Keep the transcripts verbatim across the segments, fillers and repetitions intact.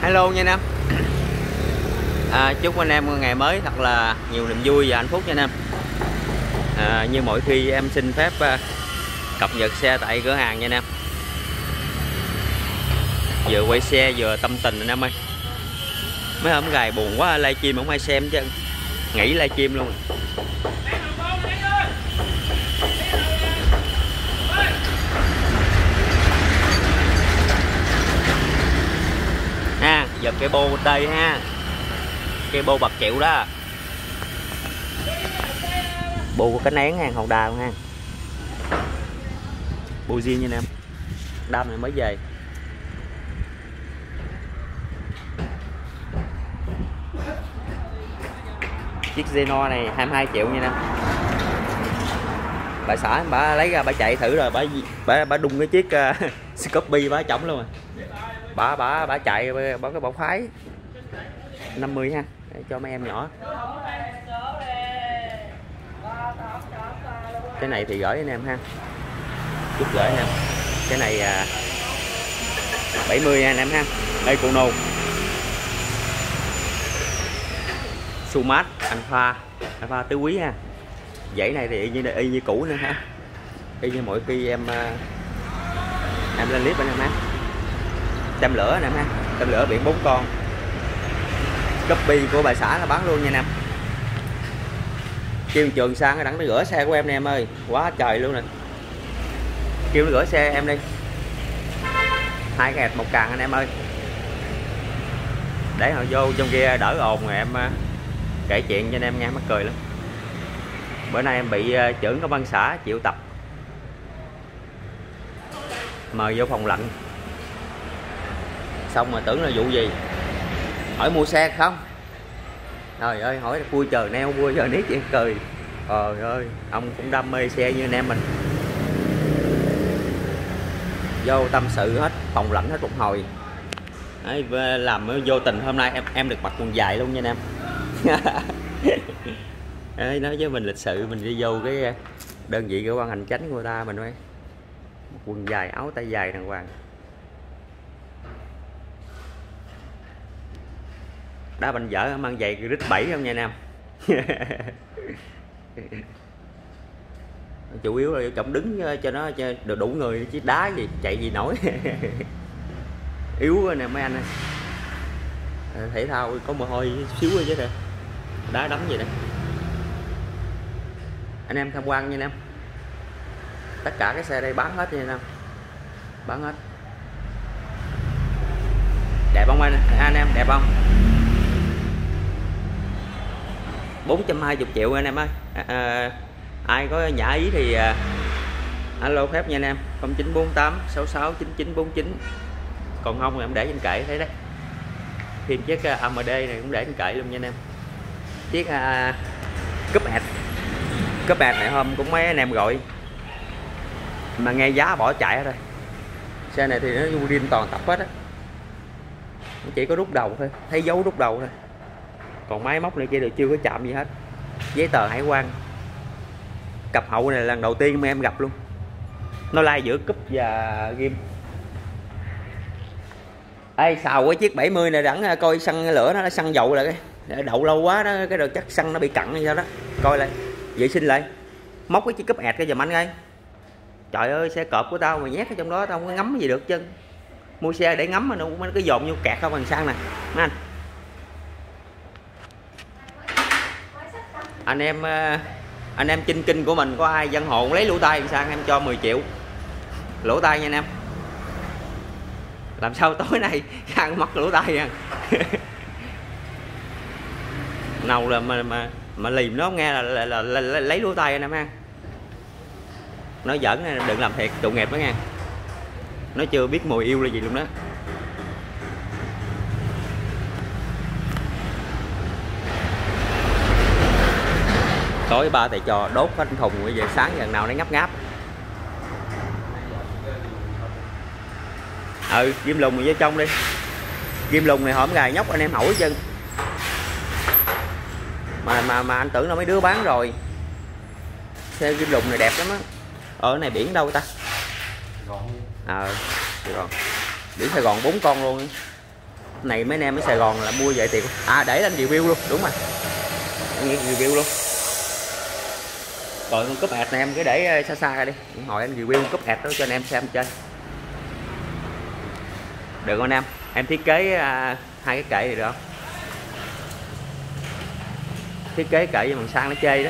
Hello nha anh em. À, chúc anh em ngày mới thật là nhiều niềm vui và hạnh phúc nha anh em. À, như mọi khi em xin phép uh, cập nhật xe tại cửa hàng nha anh em. Vừa quay xe vừa tâm tình anh em ơi. Mấy hôm gài buồn quá, livestream không ai xem chứ, nghỉ livestream luôn. Ha, giật cái bô bên đây ha, cái bô bạc triệu đó, bô có cái nén ha, hậu đào ha, bô riêng nha anh em. Đâm này mới về. Chiếc Zeno này hai mươi hai triệu nha anh em. Bà xã bà lấy ra bà chạy thử rồi, bà bà, bà đung cái chiếc uh, Scorpio bà trống luôn rồi. Bà bà bà chạy bà cái bọc phái năm mươi ha, để cho mấy em nhỏ. Cái này thì gửi anh em ha, chút gửi anh em. Cái này à, bảy mươi nha anh em ha. Đây cụ nô Sumat Alpha Alpha tứ quý ha. Dãy này thì y như y như cũ nữa ha, y như mỗi khi em em lên clip anh em ha. Tem lửa anh em ha, tem lửa biển bốn con. Copy của bà xã là bán luôn nha anh em. Kêu Trường sang cái đẳng nó rửa xe của em nè em ơi, quá trời luôn nè. Kêu nó rửa xe em đi, hai cái hạt một càng anh em ơi, để họ vô trong kia đỡ ồn rồi em kể chuyện cho anh em nghe mắc cười lắm. Bữa nay em bị trưởng công an xã triệu tập, mời vô phòng lạnh, xong mà tưởng là vụ gì, hỏi mua xe không, trời ơi hỏi là vui trời neo vui giờ nít vậy cười. Trời ơi ông cũng đam mê xe như anh em mình. Vô tâm sự hết, phòng lạnh hết một hồi. Đấy, làm vô tình hôm nay em em được mặc quần dài luôn nha anh em. Đấy, nói với mình lịch sự mình đi vô cái đơn vị cơ quan hành chánh của người ta mình mới quần dài áo tay dài đàng hoàng. Đá banh vợ mang giày rít bảy không nha anh em. Chủ yếu là trọng đứng cho nó cho được đủ người chứ đá gì chạy gì nổi. Yếu nè mấy anh ơi. Thể thao có mồ hôi xíu chứ thôi, đá đấm gì đó. Anh em tham quan nha anh em, tất cả cái xe đây bán hết nha anh em, bán hết. Đẹp không anh anh em, đẹp không? Bốn trăm hai mươi triệu anh em ơi. À, à, ai có nhã ý thì à, alo phép nha anh em, không chín bốn tám sáu sáu chín chín bốn chín. Còn không thì em để trên kệ thấy đấy. Thêm chiếc a em đê này cũng để trên kệ luôn nha anh em. Chiếc uh, cúp ẹt cúp ẹt này hôm cũng mấy anh em gọi mà nghe giá bỏ chạy rồi. Xe này thì nó riêng toàn tập hết á, chỉ có đúc đầu thôi, thấy dấu đúc đầu thôi, còn máy móc này kia đều chưa có chạm gì hết. Giấy tờ hải quan. Cặp hậu này lần đầu tiên mà em gặp luôn, nó lai giữa cúp và ghim. Ê xào cái chiếc bảy mươi này đẳng coi xăng lửa nó xăng dầu lại cái đậu lâu quá đó, cái đồ chắc xăng nó bị cặn hay sao đó. Coi lại vệ sinh lại, móc cái chiếc cúp ẹt cái giùm anh ngay. Trời ơi xe cọp của tao mà nhét ở trong đó tao không có ngắm gì được chân. Mua xe để ngắm mà nó cũng cái dồn vô kẹt không bằng xăng nè mấy anh. Anh em anh em chinh kinh của mình có ai dân hồn lấy lỗ tai sang em cho mười triệu lỗ tai nha anh em. Làm sao tối nay ăn mất lỗ tai nha. Nào là mà mà mà lìm nó nghe là, là, là, là, là lấy lỗ tai anh em ha. Nó giỡn này, đừng làm thiệt tội nghiệp đó nha. Nó chưa biết mùi yêu là gì luôn đó. Tối ba thầy trò đốt hết thùng bây giờ sáng giờ nào nó ngáp ngáp. Ừ ghim lùng vô trong đi. Ghim lùng này hổm gài nhóc anh em hỏi chân. Mà mà mà anh tưởng là mấy đứa bán rồi. Xe ghim lùng này đẹp lắm á. Ở này biển đâu ta? Ờ, à, biển Sài Gòn bốn con luôn. cặp này mấy anh em ở Sài Gòn là mua vậy tiền. À để lên review luôn, đúng rồi. Em review luôn. Còn con cúp ẹt này em cứ để xa xa ra đi. Hồi em review cúp ẹt đó cho anh em xem chơi. Được không anh em? Em thiết kế uh, hai cái kệ này được không? Thiết kế kệ với bằng sang nó chê đó.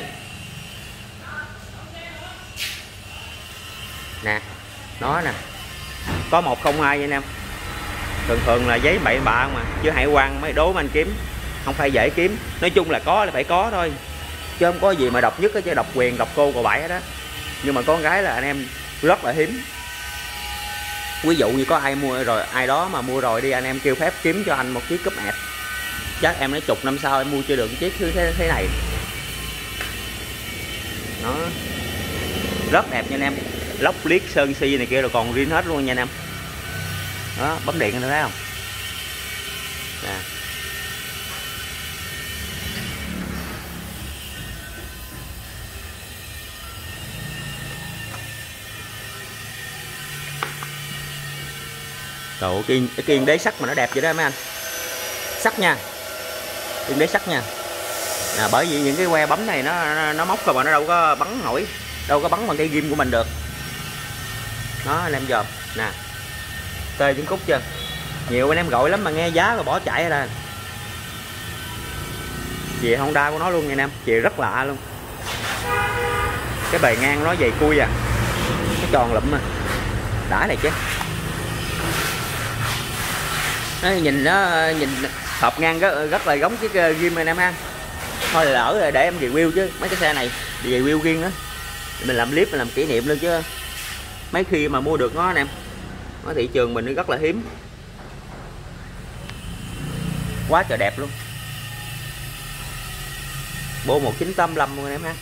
Nè, nó nè. Có một không hai vậy anh em. Thường thường là giấy bậy bạ mà, chứ hải quan mấy đố mà anh kiếm không phải dễ kiếm. Nói chung là có là phải có thôi, chứ không có gì mà độc nhất chứ độc quyền độc cô cò bãi hết đó. Nhưng mà con gái là anh em rất là hiếm. Ví dụ như có ai mua rồi, ai đó mà mua rồi đi, anh em kêu phép kiếm cho anh một chiếc cúp ẹt, chắc em nói chục năm sau em mua chưa được chiếc thứ thế, thế này. Nó rất đẹp nha anh em. Lóc liếc sơn si này kia rồi còn riêng hết luôn nha anh em. Đó, bấm điện anh thấy không? Nè. Trời ơi, kiên, cái kiên đế sắt mà nó đẹp vậy đó mấy anh. Sắt nha. Kiên đế sắt nha. Nè, bởi vì những cái que bấm này nó nó, nó móc rồi mà nó đâu có bắn nổi, đâu có bắn bằng cây ghim của mình được. Đó anh em dòm nè. Tê trứng cút chưa? Nhiều anh em gọi lắm mà nghe giá rồi bỏ chạy ra. Chìa Honda của nó luôn nha anh em, chìa rất lạ luôn. Cái bề ngang nó dày cui à, cái tròn lụm à, đã này chứ. Nó nhìn nó nhìn hộp ngang rất, rất là giống cái ghim anh em ha. Thôi lỡ rồi để em review chứ mấy cái xe này review riêng đó, mình làm clip mình làm kỷ niệm luôn chứ mấy khi mà mua được nó anh em. Nó thị trường mình rất là hiếm. Quá trời đẹp luôn. Bộ một chín tám lăm luôn anh em ha.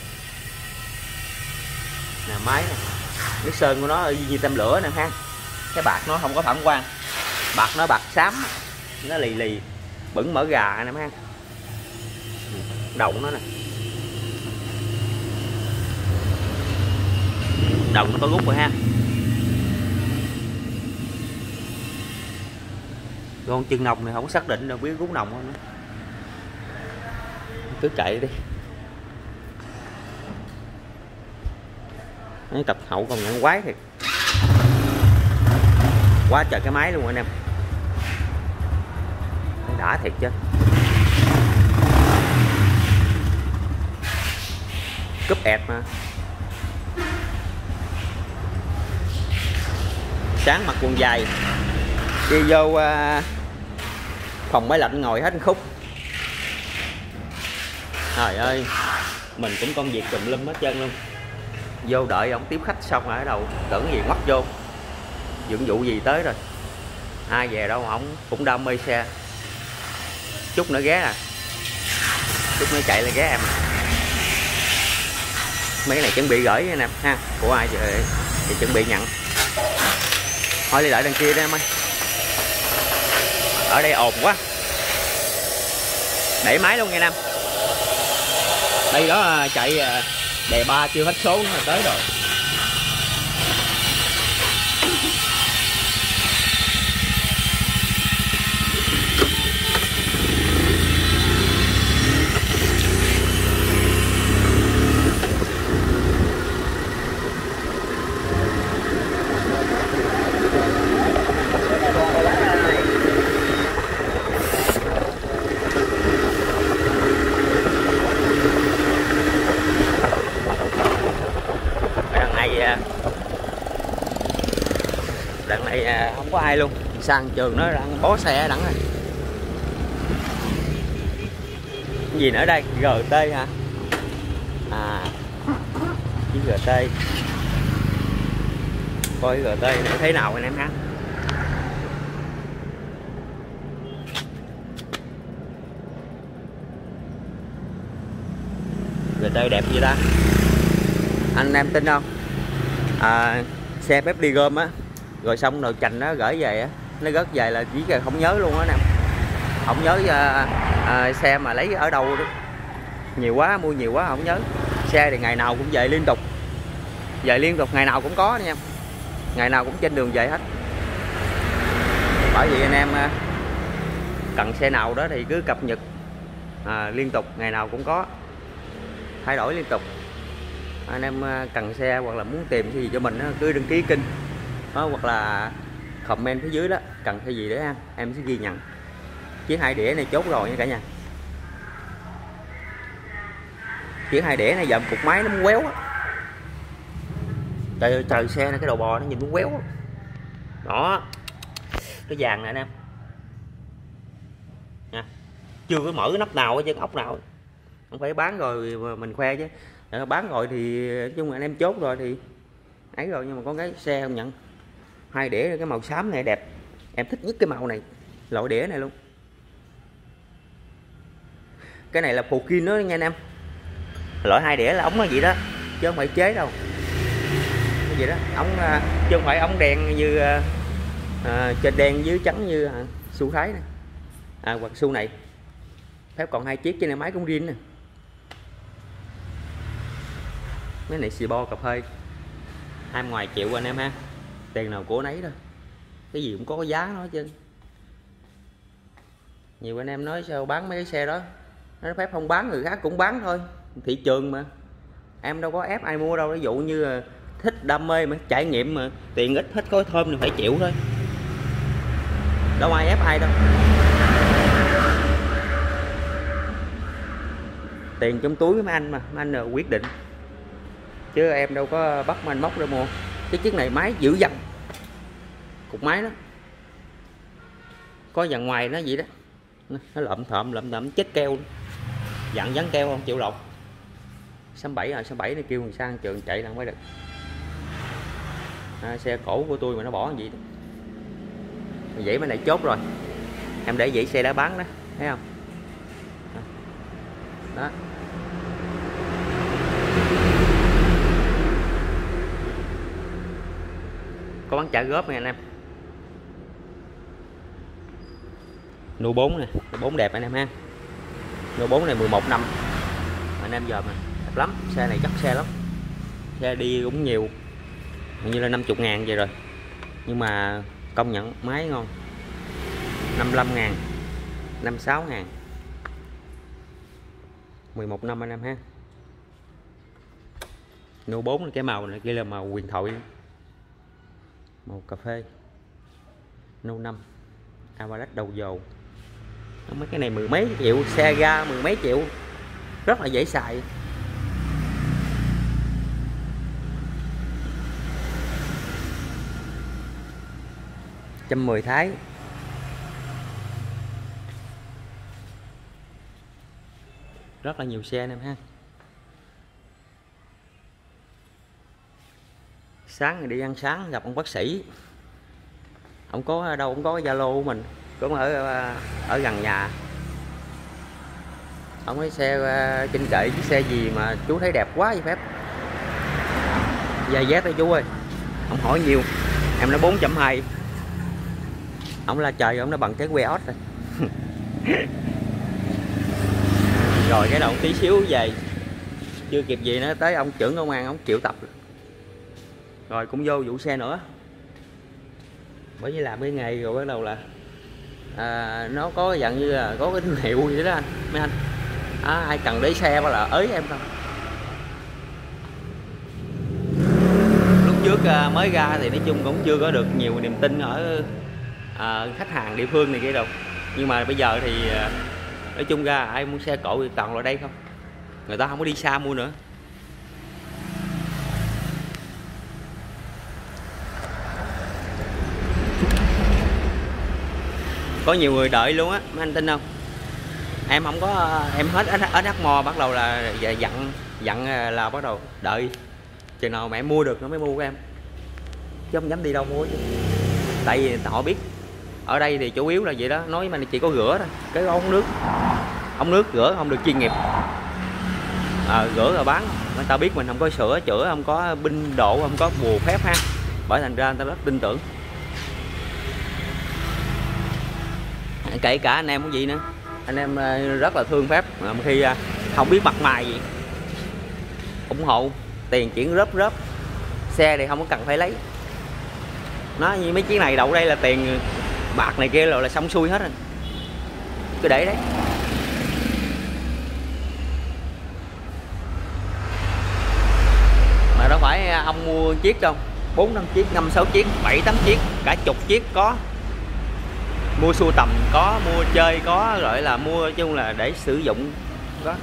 Nè máy này. Cái sơn của nó như tem lửa nè ha. Cái bạc nó không có phản quang. Bạc nó bạc xám. Nó lì lì. Bẩn mỡ gà anh em ha. Đầu nó nè. Đầu nó có rút rồi ha. Con chân nòng này không xác định đâu biết rút nòng không nữa. Cứ chạy đi. Cái tập hậu còn nhận quái thiệt. Quá trời cái máy luôn anh em. Đã thiệt chứ. Cúp ẹt mà. Sáng mặc quần dài. Đi vô uh, phòng máy lạnh ngồi hết khúc. Trời ơi, mình cũng công việc tùm lum hết trơn luôn. Vô đợi ông tiếp khách xong rồi ở đầu tưởng gì ngoắt vô. Dựng vụ gì tới rồi. Ai về đâu ổng cũng đam mê xe. Chút nữa ghé à. Chút nữa chạy lại ghé em. Mấy cái này chuẩn bị gửi anh em ha. Của ai vậy thì chuẩn bị nhận. Thôi đi đợi đằng kia đó em ơi. Ở đây ồn quá. Để máy luôn nha anh em. Đây đó chạy đề ba chưa hết số nữa tới rồi. Đằng này không có ai luôn, sang trường nó đang bó xe đẳng rồi. Cái gì nữa đây? giê tê hả? À, cái giê tê. Coi giê tê này thế nào anh em ha. giê tê đẹp vậy ta. Anh em tin không? À, xe phép đi gom á, rồi xong rồi cành nó gửi về á, nó rớt về là chỉ là không nhớ luôn á nè. Không nhớ à, à, xe mà lấy ở đâu đó. Nhiều quá, mua nhiều quá không nhớ. Xe thì ngày nào cũng về liên tục. Về liên tục, ngày nào cũng có nha. Ngày nào cũng trên đường về hết. Bởi vì anh em cần xe nào đó thì cứ cập nhật à, liên tục, ngày nào cũng có thay đổi liên tục. Anh em cần xe hoặc là muốn tìm cái gì cho mình đó, cứ đăng ký kênh đó, hoặc là comment phía dưới đó cần cái gì để ăn em sẽ ghi nhận. Chiếc hai đĩa này chốt rồi nha cả nhà. Chiếc hai đĩa này dầm cục máy nó muốn quéo á. Trời ơi, trời xe này cái đầu bò nó nhìn muốn quéo đó. Đó cái vàng này anh em nha, chưa có mở cái nắp nào ở trên ốc nào, không phải bán rồi mà mình khoe chứ. Để bán rồi thì nói chung là anh em chốt rồi thì ấy rồi, nhưng mà có cái xe không nhận. Hai đĩa cái màu xám này đẹp, em thích nhất cái màu này, loại đĩa này luôn. Cái này là phù kim đó nha anh em, loại hai đĩa là ống nó vậy đó chứ không phải chế đâu, cái gì đó ống chứ không phải ống đen như à, trên đen dưới trắng như à, xu Thái này à, hoặc xu này. Phép còn hai chiếc trên này máy cũng riêng nè. Mấy này xì bo cà phê hai ngoài triệu anh em ha, tiền nào của nấy thôi, cái gì cũng có cái giá nó chứ. Nhiều anh em nói sao bán mấy cái xe đó, nó phép không bán người khác cũng bán thôi, thị trường mà em đâu có ép ai mua đâu. Ví dụ như thích đam mê mà trải nghiệm mà tiền ít hết khối thơm thì phải chịu thôi, đâu ai ép ai đâu. Tiền trong túi mấy anh mà mấy anh là quyết định chứ em đâu có bắt mấy anh móc để mua. Cái chiếc này máy dữ dằn, cục máy đó có dàn ngoài nó vậy đó, nó lợm thợm lợm thợm chết keo, dặn dán keo không chịu lột. Sáu bảy à, sáu bảy này kêu sang trường chạy là mới được. À, xe cổ của tôi mà nó bỏ cái gì đó. Vậy mà này chốt rồi, em để vậy xe đã bán đó, thấy không đó. Có bán trả góp nha anh em. Nô bốn nè, bốn đẹp anh em ha. Nô bốn này mười một năm anh em giờ mà đẹp lắm, xe này chắc xe lắm, xe đi cũng nhiều, như là năm mươi ngàn vậy rồi, nhưng mà công nhận máy ngon. Năm mươi lăm ngàn, năm mươi sáu ngàn, mười một năm anh em ha. Nô bốn cái màu này kia là màu huyền thoại, màu cà phê. Nô năm Avalat đầu dầu, mấy cái này mười mấy triệu, xe ga mười mấy triệu, rất là dễ xài. Trăm mười Thái, rất là nhiều xe anh em ha. Sáng thì đi ăn sáng gặp ông bác sĩ, ông có đâu cũng có cái Zalo của mình, cũng ở ở gần nhà. Ông lấy xe trên kệ chiếc xe gì mà chú thấy đẹp quá vậy phép, dài dét thôi chú ơi. Ông hỏi nhiều em nói bốn trăm hai, ông la trời ông đã bằng cái que ốt rồi. Rồi cái đầu tí xíu về chưa kịp gì nữa tới ông trưởng công an ông triệu tập rồi cũng vô vụ xe nữa. Bởi vì làm cái nghề rồi bắt đầu là à, nó có dạng như là có cái thương hiệu gì đó anh mấy anh à, ai cần để xe mà là ới em không. Lúc trước à, mới ra thì nói chung cũng chưa có được nhiều niềm tin ở à, khách hàng địa phương này kia đâu, nhưng mà bây giờ thì à, nói chung ra ai mua xe cộ thì toàn là đây không, người ta không có đi xa mua nữa. Có nhiều người đợi luôn á mấy anh tin không, em không có em hết ở Đắk Mò bắt đầu là dặn dặn là bắt đầu đợi chừng nào mẹ mua được nó mới mua của em, chứ không dám đi đâu mua chứ. Tại vì họ biết ở đây thì chủ yếu là vậy đó, nói mà chỉ có rửa thôi, cái ống nước ống nước rửa không được chuyên nghiệp à, rửa rồi bán, người ta biết mình không có sửa chữa, không có binh độ, không có bùa phép ha, bởi thành ra người ta rất tin tưởng. Kể cả anh em cũng vậy nữa, anh em rất là thương phép mà khi không biết mặt mày gì ủng hộ, tiền chuyển rớp rớp, xe thì không có cần phải lấy. Nó như mấy chiếc này đậu đây là tiền bạc này kia rồi là xong xuôi hết rồi. cứ để đấy. Mà đâu phải ông mua chiếc đâu, bốn năm chiếc, năm sáu chiếc, bảy tám chiếc, cả chục chiếc có. Mua sưu tầm có, mua chơi có, gọi là mua chung là để sử dụng đó.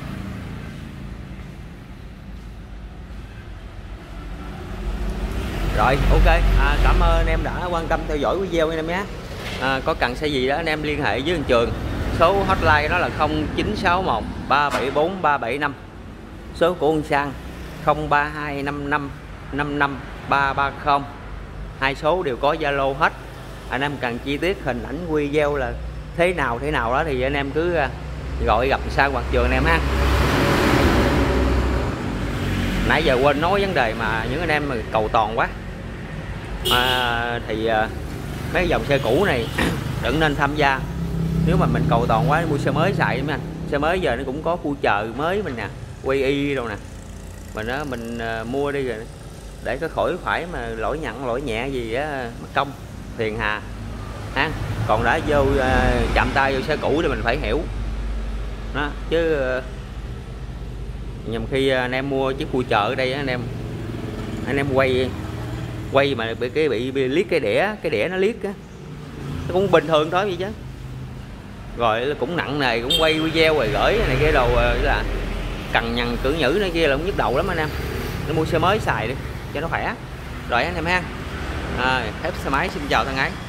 Rồi ok, à, cảm ơn anh em đã quan tâm theo dõi video anh em nhé. À, có cần xe gì đó anh em liên hệ với anh Trường. Số hotline đó là không chín sáu một ba bảy bốn ba bảy năm. Số của anh Sang không ba hai năm năm năm năm ba ba không. Hai số đều có Zalo hết. Anh em cần chi tiết hình ảnh video là thế nào thế nào đó thì anh em cứ gọi gặp Sang hoặc Trường anh em ha. Nãy giờ quên nói vấn đề mà những anh em mà cầu toàn quá. À, thì à, mấy dòng xe cũ này đừng nên tham gia. Nếu mà mình cầu toàn quá mua xe mới xài mấy anh. Xe mới giờ nó cũng có khu chờ mới mình nè, quy y đâu nè. Mình á mình à, mua đi rồi để có khỏi phải mà lỗi nhận lỗi nhẹ gì á mất công phiền hà ha. Còn đã vô à, chạm tay vô xe cũ thì mình phải hiểu đó chứ. À, nhầm khi anh em mua chiếc khu chợ ở đây anh em anh em quay quay mà bị cái bị, bị liếc cái đĩa cái đĩa nó liếc á, nó cũng bình thường thôi vậy chứ. Rồi cũng nặng nề, cũng quay video rồi gửi này kia đồ là cằn nhằn cử nhữ này kia là cũng nhức đầu lắm anh em. Nó mua xe mới xài đi cho nó khỏe. Rồi anh em ha. À, phép xe máy xin chào thân ái.